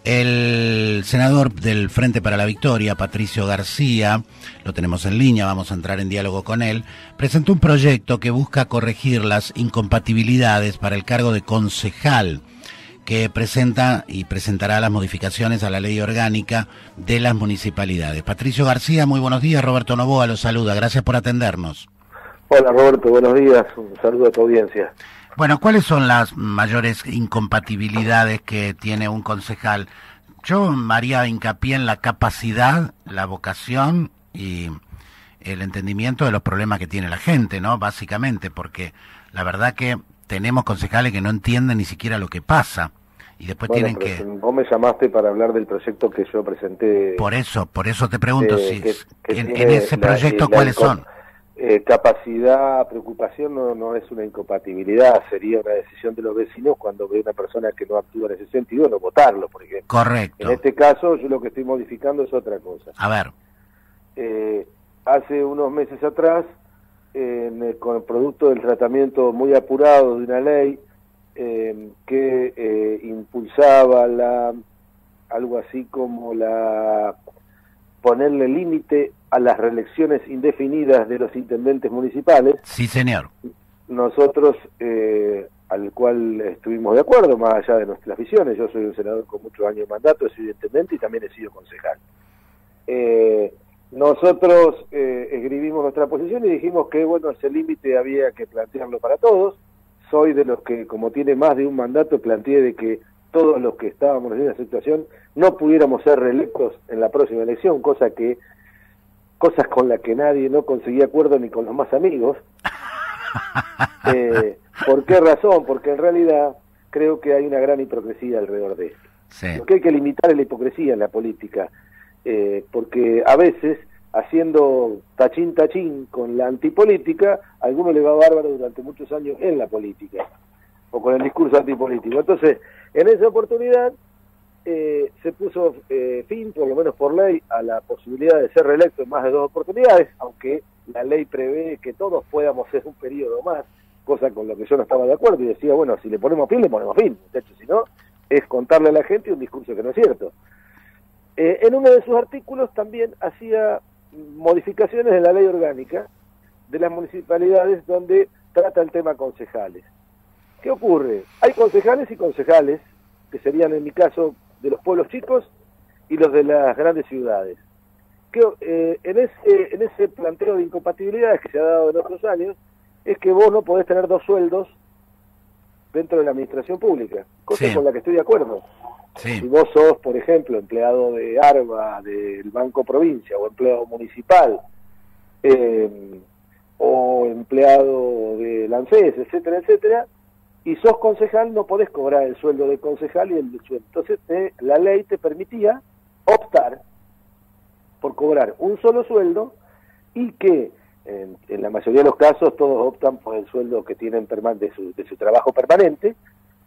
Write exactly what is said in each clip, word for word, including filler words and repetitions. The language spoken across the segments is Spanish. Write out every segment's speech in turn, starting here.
El senador del Frente para la Victoria, Patricio García, lo tenemos en línea, vamos a entrar en diálogo con él, presentó un proyecto que busca corregir las incompatibilidades para el cargo de concejal, que presenta y presentará las modificaciones a la ley orgánica de las municipalidades. Patricio García, muy buenos días. Roberto Novoa lo saluda, gracias por atendernos. Hola Roberto, buenos días, un saludo a tu audiencia. Bueno, ¿cuáles son las mayores incompatibilidades que tiene un concejal? Yo haría hincapié en la capacidad, la vocación y el entendimiento de los problemas que tiene la gente, ¿no? Básicamente, porque la verdad que tenemos concejales que no entienden ni siquiera lo que pasa y después bueno, tienen que... Vos me llamaste para hablar del proyecto que yo presenté. Por eso, por eso te pregunto, eh, si que, que en, en ese la, proyecto, la, ¿cuáles la, son? Eh, capacidad, preocupación no, no es una incompatibilidad, sería una decisión de los vecinos cuando ve una persona que no actúa en ese sentido, no votarlo, por ejemplo. Correcto. En este caso, yo lo que estoy modificando es otra cosa. A ver. Eh, hace unos meses atrás, eh, con el producto del tratamiento muy apurado de una ley eh, que eh, impulsaba la algo así como la ponerle límite a las reelecciones indefinidas de los intendentes municipales. Sí, señor. Nosotros, eh, al cual estuvimos de acuerdo, más allá de nuestras visiones. Yo soy un senador con muchos años de mandato, he sido intendente y también he sido concejal. Eh, nosotros eh, escribimos nuestra posición y dijimos que, bueno, ese límite había que plantearlo para todos. Soy de los que, como tiene más de un mandato, planteé de que todos los que estábamos en esa situación no pudiéramos ser reelectos en la próxima elección, cosa que cosas con las que nadie no conseguía acuerdo ni con los más amigos. Eh, ¿Por qué razón? Porque en realidad creo que hay una gran hipocresía alrededor de esto. Sí. Lo que hay que limitar es la hipocresía en la política, eh, porque a veces, haciendo tachín tachín con la antipolítica, a alguno le va bárbaro durante muchos años en la política, o con el discurso antipolítico. Entonces, en esa oportunidad, Eh, se puso eh, fin, por lo menos por ley, a la posibilidad de ser reelecto en más de dos oportunidades, aunque la ley prevé que todos podamos ser un periodo más, cosa con lo que yo no estaba de acuerdo, y decía, bueno, si le ponemos fin, le ponemos fin, de hecho, si no, es contarle a la gente un discurso que no es cierto. Eh, en uno de sus artículos también hacía modificaciones en la ley orgánica de las municipalidades donde trata el tema concejales. ¿Qué ocurre? Hay concejales y concejales, que serían en mi caso de los pueblos chicos y los de las grandes ciudades. Que, eh, en ese en ese planteo de incompatibilidades que se ha dado en otros años, es que vos no podés tener dos sueldos dentro de la administración pública, cosa sí. con la que estoy de acuerdo. Sí. Si vos sos, por ejemplo, empleado de ARBA, del Banco Provincia, o empleado municipal, eh, o empleado de la ANSES, etcétera, etcétera, y sos concejal, no podés cobrar el sueldo de concejal y el de sueldo. Entonces eh, la ley te permitía optar por cobrar un solo sueldo y que en, en la mayoría de los casos todos optan por el sueldo que tienen de su, de su trabajo permanente,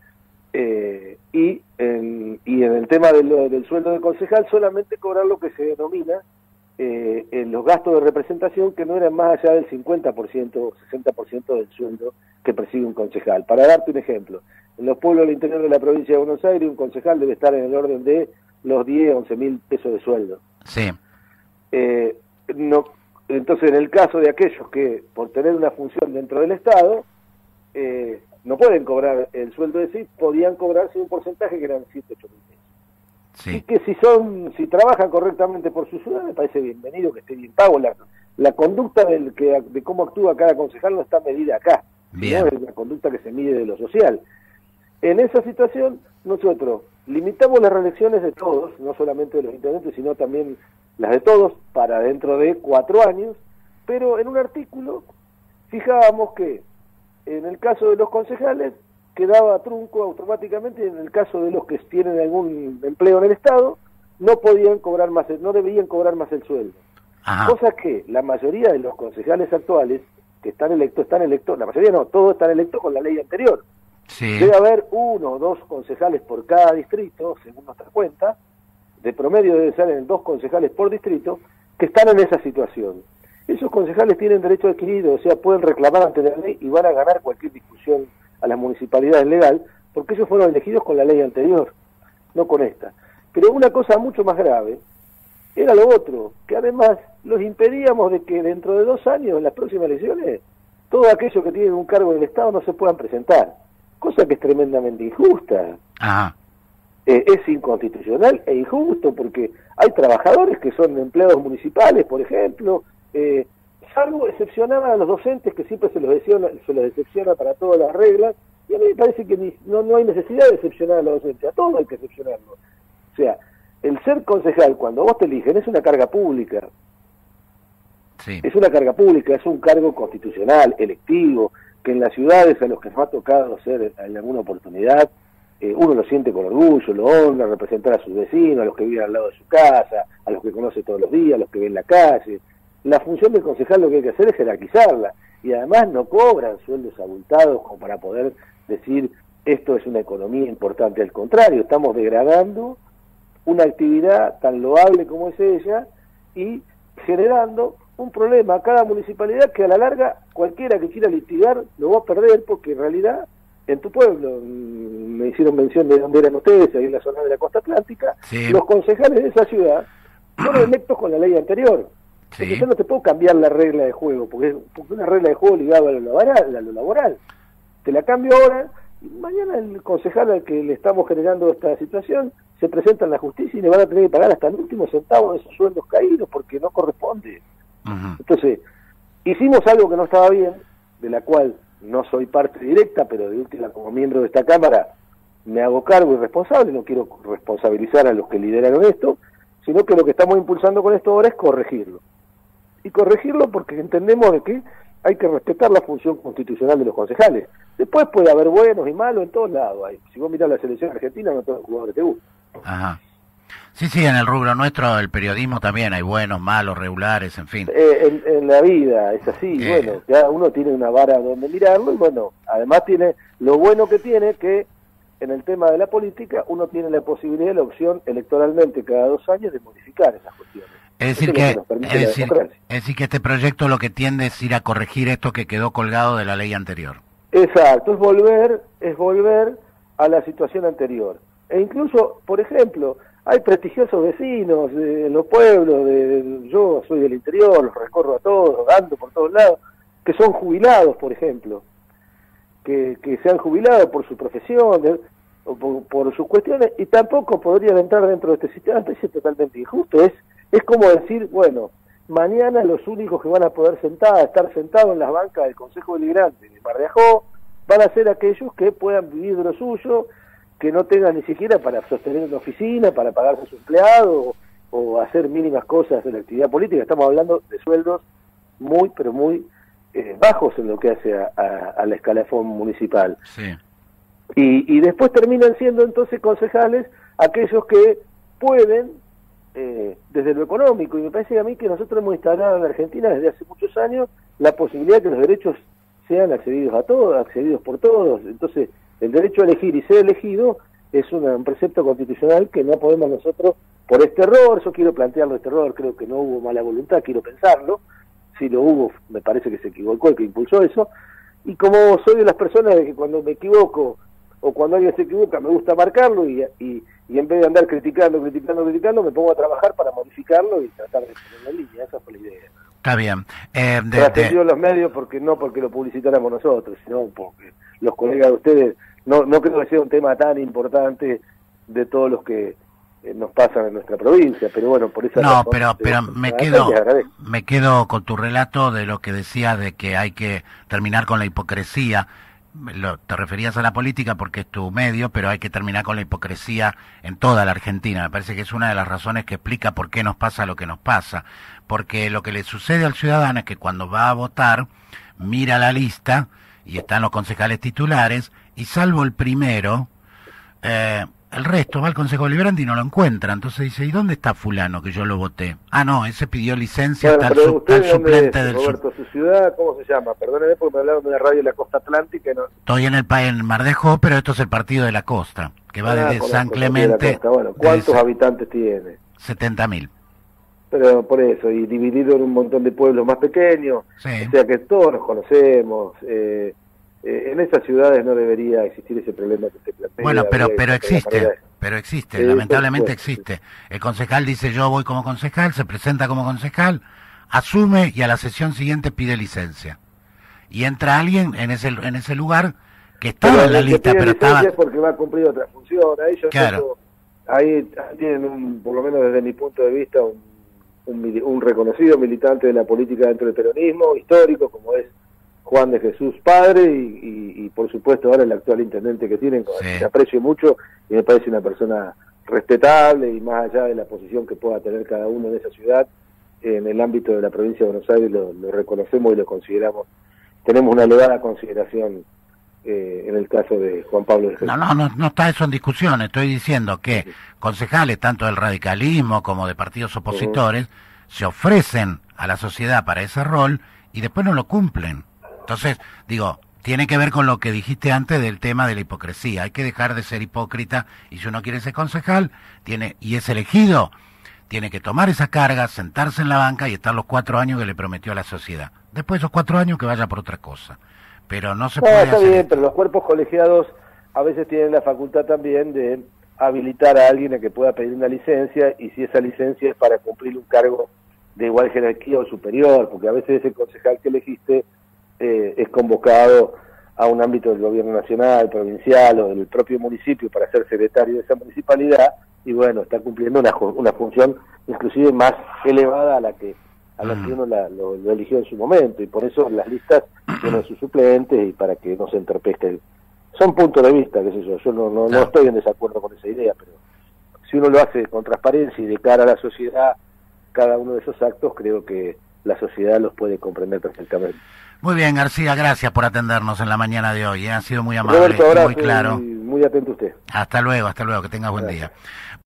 eh, y, en, y en el tema de lo, del sueldo de concejal solamente cobrar lo que se denomina eh, en los gastos de representación, que no eran más allá del cincuenta por ciento o sesenta por ciento del sueldo que percibe un concejal. Para darte un ejemplo, en los pueblos del interior de la provincia de Buenos Aires, un concejal debe estar en el orden de los diez, once mil pesos de sueldo. Sí. Eh, no, entonces, en el caso de aquellos que, por tener una función dentro del Estado, eh, no pueden cobrar el sueldo de sí, podían cobrarse un porcentaje que eran siete, ocho mil pesos. Sí. Y que si son, si trabajan correctamente por su ciudad, me parece bienvenido, que esté bien pago. La, la conducta del que, de cómo actúa cada concejal no está medida acá. Bien. ¿No? Es una conducta que se mide de lo social. En esa situación, nosotros limitamos las reelecciones de todos, no solamente de los intendentes, sino también las de todos, para dentro de cuatro años, pero en un artículo fijábamos que en el caso de los concejales quedaba trunco automáticamente, y en el caso de los que tienen algún empleo en el Estado, no podían cobrar más, no debían cobrar más el sueldo. Ajá. Cosa que la mayoría de los concejales actuales que están electos, están electos, la mayoría no, todos están electos con la ley anterior. Sí. Debe haber uno o dos concejales por cada distrito, según nuestra cuenta, de promedio deben ser dos concejales por distrito, que están en esa situación. Esos concejales tienen derecho adquirido, o sea, pueden reclamar ante la ley y van a ganar cualquier discusión a las municipalidades legal, porque ellos fueron elegidos con la ley anterior, no con esta. Pero una cosa mucho más grave era lo otro, que además los impedíamos de que dentro de dos años, en las próximas elecciones, todos aquellos que tienen un cargo en el Estado no se puedan presentar, cosa que es tremendamente injusta. Ajá. Eh, es inconstitucional e injusto, porque hay trabajadores que son empleados municipales, por ejemplo, eh, salvo excepcionar a los docentes, que siempre se los, excepciona, se los excepciona para todas las reglas, y a mí me parece que ni, no, no hay necesidad de excepcionar a los docentes, a todos hay que excepcionarlos. O sea, el ser concejal, cuando vos te eligen, es una carga pública. Sí. Es una carga pública, es un cargo constitucional, electivo, que en las ciudades a los que nos ha tocado ser en alguna oportunidad, eh, uno lo siente con orgullo, lo honra, representar a sus vecinos, a los que viven al lado de su casa, a los que conoce todos los días, a los que ven en la calle. La función del concejal lo que hay que hacer es jerarquizarla, y además no cobran sueldos abultados como para poder decir esto es una economía importante, al contrario, estamos degradando una actividad tan loable como es ella y generando un problema a cada municipalidad que a la larga cualquiera que quiera litigar lo va a perder, porque en realidad en tu pueblo, me hicieron mención de dónde eran ustedes, ahí en la zona de la costa atlántica, sí. Los concejales de esa ciudad fueron electos con la ley anterior. Sí. Porque yo no te puedo cambiar la regla de juego, porque es porque una regla de juego ligada a lo laboral, a lo laboral. Te la cambio ahora, y mañana el concejal al que le estamos generando esta situación se presenta en la justicia y le van a tener que pagar hasta el último centavo de esos sueldos caídos porque no corresponde. Uh-huh. Entonces, hicimos algo que no estaba bien, de la cual no soy parte directa, pero de última como miembro de esta Cámara me hago cargo y responsable, no quiero responsabilizar a los que lideraron esto, sino que lo que estamos impulsando con esto ahora es corregirlo. Y corregirlo porque entendemos de que hay que respetar la función constitucional de los concejales. Después puede haber buenos y malos en todos lados. Hay. Si vos mirás la selección argentina, no todos los jugadores te gustan. Ajá. Sí, sí, en el rubro nuestro, el periodismo también, hay buenos, malos, regulares, en fin. Eh, en, en la vida es así, eh. bueno, cada uno tiene una vara donde mirarlo y bueno, además tiene, lo bueno que tiene que en el tema de la política uno tiene la posibilidad, la opción electoralmente cada dos años de modificar esas cuestiones. Es decir, que, que es, decir, es decir que este proyecto lo que tiende es ir a corregir esto que quedó colgado de la ley anterior. Exacto, es volver, es volver a la situación anterior. E incluso, por ejemplo, hay prestigiosos vecinos de, en los pueblos, de, de, yo soy del interior, los recorro a todos, ando por todos lados, que son jubilados, por ejemplo, que, que se han jubilado por su profesión, de, o por, por sus cuestiones, y tampoco podrían entrar dentro de este sistema. Es totalmente injusto, es es como decir, bueno, mañana los únicos que van a poder sentar, estar sentados en las bancas del Consejo Deliberante de Mar de Ajó van a ser aquellos que puedan vivir de lo suyo, que no tengan ni siquiera para sostener una oficina, para pagarse a su empleado, o, o hacer mínimas cosas de la actividad política. Estamos hablando de sueldos muy, pero muy eh, bajos en lo que hace a, a, a la escalafón municipal. Sí. Y, y después terminan siendo entonces concejales aquellos que pueden, eh, desde lo económico, y me parece a mí que nosotros hemos instalado en la Argentina desde hace muchos años la posibilidad de que los derechos sean accedidos a todos, accedidos por todos. Entonces, el derecho a elegir y ser elegido es una, un precepto constitucional que no podemos nosotros, por este error, yo quiero plantearlo este error, creo que no hubo mala voluntad, quiero pensarlo, si lo hubo, me parece que se equivocó el que impulsó eso, y como soy de las personas de que cuando me equivoco, o cuando alguien se equivoca, me gusta marcarlo, y, y, y en vez de andar criticando, criticando, criticando, me pongo a trabajar para modificarlo y tratar de ponerlo en línea. Esa fue la idea. Está bien. Eh, de, Trascendió de... los medios, porque no porque lo publicitáramos nosotros, sino porque los colegas de ustedes, no, no creo que sea un tema tan importante de todos los que eh, nos pasan en nuestra provincia, pero bueno, por eso... No, pero, pero me quedo, me quedo con tu relato de lo que decías de que hay que terminar con la hipocresía. Lo, te referías a la política porque es tu medio, pero hay que terminar con la hipocresía en toda la Argentina. Me parece que es una de las razones que explica por qué nos pasa lo que nos pasa. Porque lo que le sucede al ciudadano es que cuando va a votar, mira la lista y están los concejales titulares, y salvo el primero, eh, el resto va al Consejo Deliberante y no lo encuentra. Entonces dice, ¿y dónde está fulano que yo lo voté? Ah, no, ese pidió licencia, bueno, tal, su, tal suplente es, del... Roberto, su ciudad, ¿cómo se llama? Perdóneme porque me hablaron de una radio de la costa atlántica. No... Estoy en el en Mar de Ajó, pero esto es el partido de la costa, que va ah, desde San Clemente... De bueno, ¿cuántos desde... habitantes tiene? setenta mil. Pero por eso, y dividido en un montón de pueblos más pequeños, sí. O sea que todos nos conocemos, eh, Eh, en esas ciudades no debería existir ese problema que usted plantea. Bueno, pero pero existe, pero existe, eh, lamentablemente existe. El concejal dice yo voy como concejal, se presenta como concejal, asume y a la sesión siguiente pide licencia. Y entra alguien en ese en ese lugar que estaba pero en la lista, pero estaba... porque va a cumplir otra función. Ahí, yo claro. tengo, ahí tienen, un, por lo menos desde mi punto de vista, un, un, un reconocido militante de la política dentro del peronismo, histórico, como es Juan de Jesús Padre, y, y, y por supuesto ahora el actual intendente que tienen, con el que aprecio mucho, y me parece una persona respetable, y más allá de la posición que pueda tener cada uno en esa ciudad, en el ámbito de la provincia de Buenos Aires lo, lo reconocemos y lo consideramos, tenemos una elevada consideración eh, en el caso de Juan Pablo de Jesús. No, no, no, no está eso en discusión, estoy diciendo que sí. concejales, tanto del radicalismo como de partidos opositores, uh-huh. se ofrecen a la sociedad para ese rol y después no lo cumplen. Entonces, digo, tiene que ver con lo que dijiste antes del tema de la hipocresía. Hay que dejar de ser hipócrita y si uno quiere ser concejal tiene y es elegido, tiene que tomar esa carga, sentarse en la banca y estar los cuatro años que le prometió a la sociedad. Después de esos cuatro años que vaya por otra cosa. Pero no se no, puede está hacer bien, esto. Pero los cuerpos colegiados a veces tienen la facultad también de habilitar a alguien a que pueda pedir una licencia, y si esa licencia es para cumplir un cargo de igual jerarquía o superior, porque a veces ese concejal que elegiste Eh, es convocado a un ámbito del gobierno nacional, provincial o del propio municipio para ser secretario de esa municipalidad, y bueno, está cumpliendo una, una función inclusive más elevada a la que a la que uno la, lo, lo eligió en su momento, y por eso las listas tienen sus suplentes y para que no se entorpezca. Son puntos de vista, qué sé yo, yo no, no, no estoy en desacuerdo con esa idea, pero si uno lo hace con transparencia y de cara a la sociedad, cada uno de esos actos, creo que la sociedad los puede comprender perfectamente. Muy bien, García, gracias por atendernos en la mañana de hoy, ¿eh? Ha sido muy amable, Roberto, abrazo, muy claro. Y muy atento a usted. Hasta luego, hasta luego, que tengas buen Gracias. día.